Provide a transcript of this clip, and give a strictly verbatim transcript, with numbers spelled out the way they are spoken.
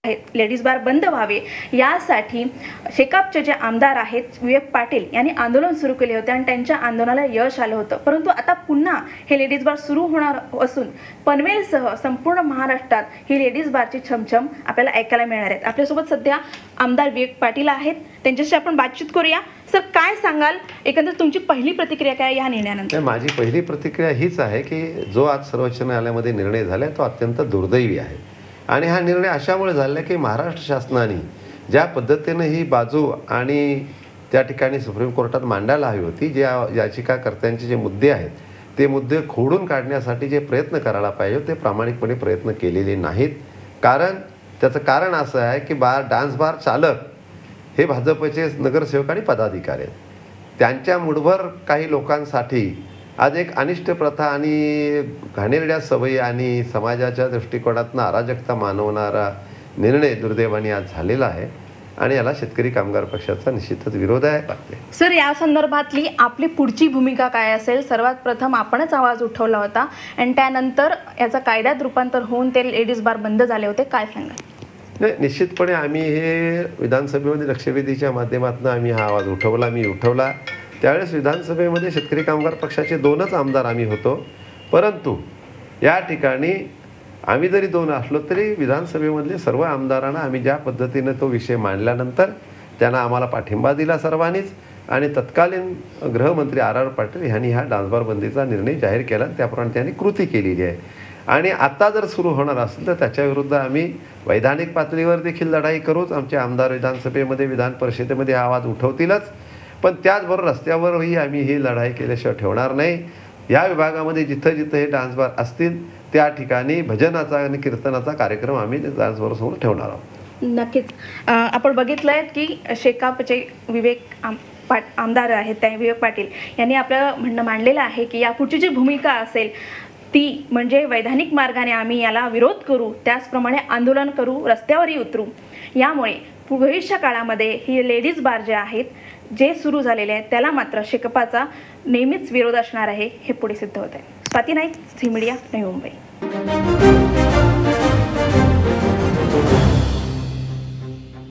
आहेत लेडीज बार बंद व्हावे यासाठी शेकापचे जे आमदार आहेत विवेक पाटील यांनी आंदोलन सुरू केले होते आणि त्यांच्या आंदोलनाला यश आलं होतं। परंतु आता पुन्हा हे लेडीज बार सुरू होणार असून पनवेलसह संपूर्ण महाराष्ट्रात ही लेडीज बारची छमछम आपल्याला ऐकायला मिळणार आहे। आपल्यासोबत सध्या आमदार विवेक पाटील आहेत, त्यांच्याशी आपण बातचीत करूया। सर, काय सांगाल, एकंदर तुमची पहिली प्रतिक्रिया काय या निर्णयानंतर? माझी पहिली प्रतिक्रिया हीच आहे की जो आज सर्वोच्च न्यायालयामध्ये निर्णय झाला तो अत्यंत दुर्दैवी आहे आणि हा निर्णय अशामुळे झाला की महाराष्ट्र शासनाने ज्या पद्धतीने ही बाजू आणि त्या ठिकाणी सुप्रीम कोर्टात मांडायला हवी होती, ज्या याचिकाकर्त्यांचे जे मुद्दे आहेत ते मुद्दे खोडून काढण्यासाठी जे प्रयत्न करायला पाहिजे ते प्रामाणिकपणे प्रयत्न केलेले नाहीत। कारण त्याचं कारण असं आहे की बार डान्स बार चालक हे भाजपचे नगरसेवक आणि पदाधिकारी आहेत। त्यांच्या मुठभर काही लोकांसाठी आज एक अनिष्ट प्रथा आणि घाणेरड्या सवयी आणि समाजाच्या दृष्टिकोनातून अराजकता मानवणारा निर्णय दुर्दैवाने आज झालेला आहे आणि याला शेतकरी कामगार पक्षाचा निश्चितच विरोध आहे। सर, या संदर्भातली आपली पुढची भूमिका काय असेल? सर्वात प्रथम आपणच आवाज उठवला होता आणि त्यानंतर याचा कायद्यात रूपांतर होऊन ते लेडीज बार बंद झाले होते, काय सांगाल? नाही, निश्चितपणे आम्ही हे विधानसभेमध्ये लक्षवेधीच्या माध्यमातून आम्ही हा आवाज उठवला मी उठवला त्यावेळेस विधानसभेमध्ये शेतकरी कामगार पक्षाचे दोनच आमदार आम्ही होतो, परंतु या ठिकाणी आम्ही जरी दोन असलो तरी विधानसभेमधले सर्व आमदारांना आम्ही ज्या पद्धतीने तो विषय मांडल्यानंतर त्यांना आम्हाला पाठिंबा दिला सर्वांनीच आणि तत्कालीन गृहमंत्री आर आर पाटील यांनी हा डान्सबार बंदीचा निर्णय जाहीर केला, त्याप्रमाणे त्यांनी कृती केलेली आहे आणि आता जर सुरू होणार असेल तर त्याच्याविरुद्ध आम्ही वैधानिक पातळीवर देखील लढाई करूच। आमचे आमदार विधानसभेमध्ये विधान परिषदेमध्ये आवाज उठवतीलच, पण त्याचबरोबर रस्त्यावरही आम्ही ही लढाई केल्याशिवाय ठेवणार नाही। या विभागामध्ये जिथं जिथं हे डान्स बार असतील त्या ठिकाणी भजनाचा आणि कीर्तनाचा कार्यक्रम आम्ही डान्स बार समोर ठेवणार आहोत। नक्कीच आपण बघितलंय की शेकापचे विवेक आम पाट आमदार आहेत त्या विवेक पाटील यांनी आपलं म्हणणं मांडलेलं आहे की यापुढची जी भूमिका असेल ती म्हणजे वैधानिक मार्गाने आम्ही याला विरोध करू, त्याचप्रमाणे आंदोलन करू, रस्त्यावरही उतरू। यामुळे भविष्य काळामध्ये ही लेडीज बार जे आहेत जे सुरू झालेले आहेत त्याला मात्र शेकापचा नेहमीच विरोध असणार आहे हे पुढे सिद्ध होत आहे। Swati Naik, Zee media, Navi Mumbai.